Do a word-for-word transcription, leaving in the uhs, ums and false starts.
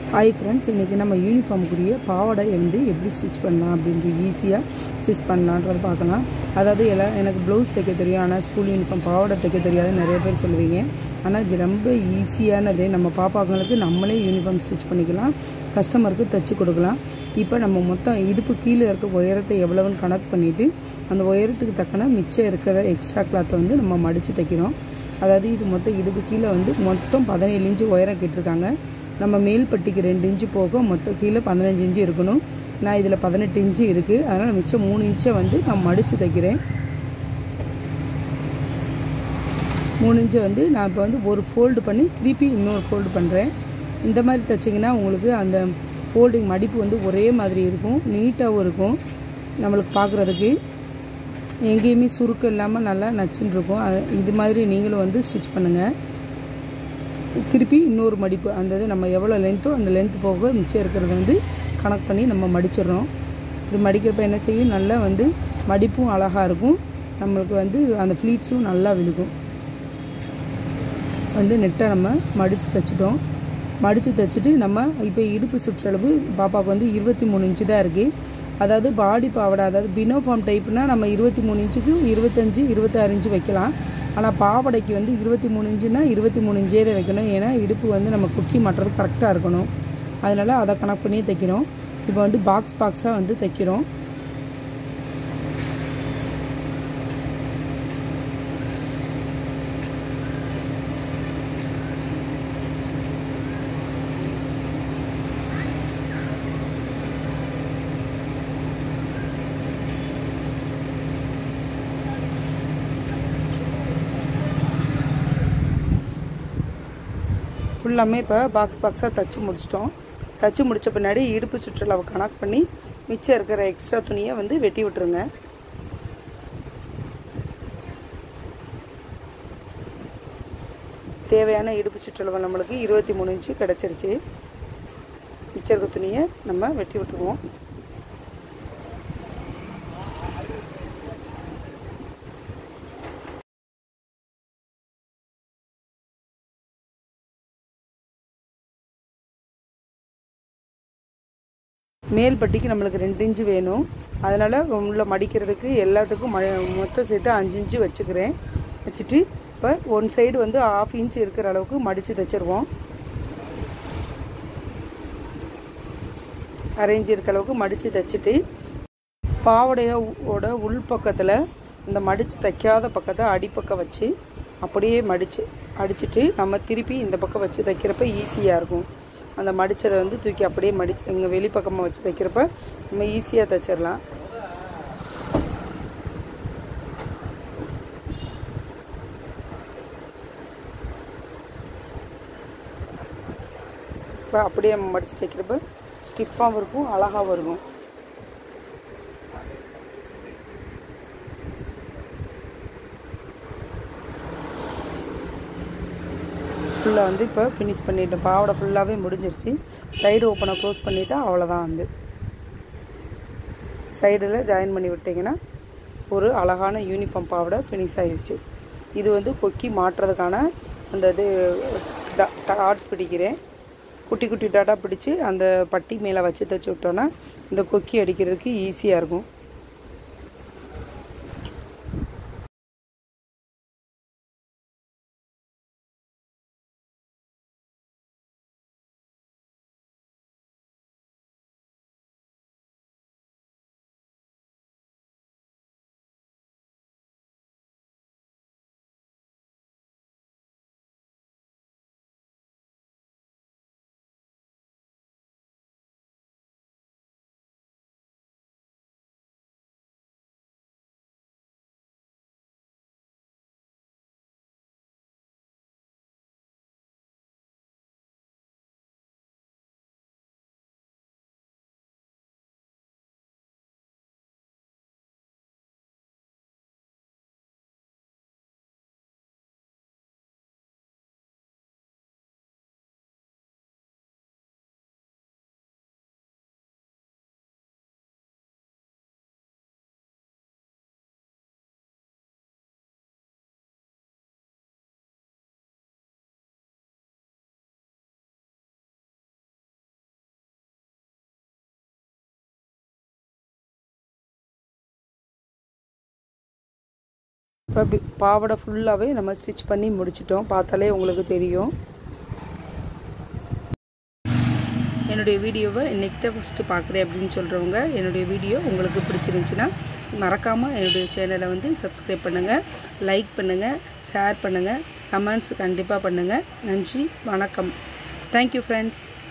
Hi friends, இன்றைக்கி நம்ம யூனிஃபார்முக்குரிய பாவாடை வந்து எப்படி ஸ்டிச் பண்ணலாம் அப்படின்ட்டு ஈஸியாக ஸ்டிச் பண்ணலான்றதை பார்க்கலாம். அதாவது எல்லாம் எனக்கு ப்ளவுஸ் தைக்க தெரியும், ஆனால் ஸ்கூல் யூனிஃபார்ம் பாவாடை தைக்க தெரியாது நிறைய பேர் சொல்லுவீங்க. ஆனால் இது ரொம்ப ஈஸியானது. நம்ம பாப்பாங்களுக்கு நம்மளே யூனிஃபார்ம் ஸ்டிச் பண்ணிக்கலாம், கஸ்டமருக்கு தைச்சி கொடுக்கலாம். இப்போ நம்ம மொத்தம் இடுப்பு கீழே இருக்க உயரத்தை எவ்வளோன்னு கணக்கு பண்ணிவிட்டு அந்த உயரத்துக்கு தக்கன மிச்சம் இருக்கிற எக்ஸ்ட்ரா கிளாத்தை வந்து நம்ம மடித்து தைக்கிறோம். அதாவது இது மொத்தம் இடுப்பு கீழே வந்து மொத்தம் பதினேழு இன்ச்சு உயரம் கேட்டிருக்காங்க. நம்ம மேல் பட்டிக்கு ரெண்டு இன்ச்சு போக மொத்தம் கீழே பதினஞ்சு இன்ச்சு இருக்கணும். நான் இதில் பதினெட்டு இன்ச்சு இருக்குது, அதனால் மிச்சம் மூணு இன்ச்சை வந்து நான் மடித்து தைக்கிறேன். மூணு இன்ச்சை வந்து நான் இப்போ வந்து ஒரு ஃபோல்டு பண்ணி திருப்பி இன்னொரு ஃபோல்டு பண்ணுறேன். இந்த மாதிரி தைச்சிங்கன்னா உங்களுக்கு அந்த ஃபோல்டிங் மடிப்பு வந்து ஒரே மாதிரி இருக்கும், நீட்டாகவும் இருக்கும். நம்மளுக்கு பார்க்குறதுக்கு எங்கேயுமே சுருக்கம் இல்லாமல் நல்லா நச்சுன்னு இருக்கும். இது மாதிரி நீங்களும் வந்து ஸ்டிச் பண்ணுங்கள். திருப்பி இன்னொரு மடிப்பு, அந்த இது நம்ம எவ்வளோ லென்த்தோ அந்த லென்த் போக மிச்சம் இருக்கிறத வந்து கணக்கு பண்ணி நம்ம மடிச்சிடறோம். இது மடிக்கிறப்ப என்ன செய்யும், நல்லா வந்து மடிப்பும் அழகாக இருக்கும், நம்மளுக்கு வந்து அந்த ஃப்ளீட்ஸும் நல்லா விழுகும். வந்து நெட்டாக நம்ம மடித்து தைச்சிட்டோம். மடித்து தைச்சிட்டு நம்ம இப்போ இடுப்பு சுற்றளவு பாப்பாவுக்கு வந்து இருபத்தி மூணு இன்ச்சு தான் இருக்குது. அதாவது பாடி பாவாடை, அதாவது பினோஃபார்ம் டைப்புனால் நம்ம இருபத்தி மூணு இன்ச்சுக்கு இருபத்தஞ்சி இருபத்தாறு இன்ச்சு வைக்கலாம். ஆனால் பாவாடைக்கு வந்து இருபத்தி மூணு இன்ச்சுனா இருபத்தி மூணு இன்ச்சே தான் வைக்கணும். ஏன்னா இடுப்பு வந்து நம்ம குக்கி மாட்டுறது கரெக்டாக இருக்கணும். அதனால் அதை கணக்கு பண்ணி தைக்கிறோம். இப்போ வந்து பாக்ஸ் பாக்ஸாக வந்து தைக்கிறோம். ஃபுல்லாமே இப்போ பாக்ஸ் பாக்ஸாக தைச்சி முடிச்சிட்டோம். தைச்சி முடித்த பின்னாடி இடுப்பு சுற்றளவை கணக்கு பண்ணி மிச்சம் இருக்கிற எக்ஸ்ட்ரா துணியை வந்து வெட்டி விட்டுருங்க. தேவையான இடுப்பு சுற்றளவு நம்மளுக்கு இருபத்தி மூணு இன்ச்சு கிடச்சிருச்சு. மிச்சம் இருக்க துணியை நம்ம வெட்டி விட்டுருவோம். மேல் பட்டிக்கு நம்மளுக்கு ரெண்டு இன்ச்சு வேணும், அதனால் உள்ள மடிக்கிறதுக்கு எல்லாத்துக்கும் ம மொத்தம் சேர்த்து அஞ்சு இன்ச்சு வச்சுக்கிறேன். வச்சுட்டு இப்போ ஒன் சைடு வந்து ஆஃப் இன்ச் இருக்கிற அளவுக்கு மடித்து தைச்சிருவோம். அரேஞ்ச் இருக்க அளவுக்கு மடித்து தைச்சிட்டு பாவாடையோட உள் பக்கத்தில் இந்த மடித்து தைக்காத பக்கத்தை அடிப்பக்கம் வச்சு அப்படியே மடித்து அடிச்சுட்டு நம்ம திருப்பி இந்த பக்கம் வச்சு தைக்கிறப்ப ஈஸியாக இருக்கும். அந்த மடித்ததை வந்து தூக்கி அப்படியே மடி எங்கள் வெளிப்பக்கமாக வச்சு தைக்கிறப்ப நம்ம ஈஸியாக தைச்சிடலாம். இப்போ அப்படியே நம்ம மடித்து தைக்கிறப்ப ஸ்டிஃபாகவும் இருக்கும், அழகாகவும் இருக்கும். ஃபுல்லாக வந்து இப்போ ஃபினிஷ் பண்ணிவிட்டோம். பாவாடை ஃபுல்லாகவே முடிஞ்சிருச்சு. சைடு ஓப்பனை க்ளோஸ் பண்ணிவிட்டா அவ்வளோதான். வந்து சைடில் ஜாயின் பண்ணி விட்டிங்கன்னா ஒரு அழகான யூனிஃபார்ம் பாவாடை ஃபினிஷ் ஆகிடுச்சு. இது வந்து கொக்கி மாட்டுறதுக்கான அந்த இது டாட் பிடிக்கிறேன். குட்டி குட்டி டாட்டாக பிடிச்சி அந்த பட்டி மேலே வச்சு தைச்சி விட்டோன்னா இந்த கொக்கி அடிக்கிறதுக்கு ஈஸியாக இருக்கும். இப்போ பாவாடை ஃபுல்லாகவே நம்ம ஸ்டிச் பண்ணி முடிச்சிட்டோம். பார்த்தாலே உங்களுக்கு தெரியும். என்னுடைய வீடியோவை இன்றைக்கி தான் ஃபஸ்ட்டு பார்க்குறேன் அப்படின்னு சொல்கிறவங்க என்னுடைய வீடியோ உங்களுக்கு பிடிச்சிருந்துச்சின்னா மறக்காமல் என்னுடைய சேனலை வந்து சப்ஸ்கிரைப் பண்ணுங்கள், லைக் பண்ணுங்கள், ஷேர் பண்ணுங்கள், கமெண்ட்ஸ் கண்டிப்பாக பண்ணுங்கள். நன்றி, வணக்கம். Thank you friends.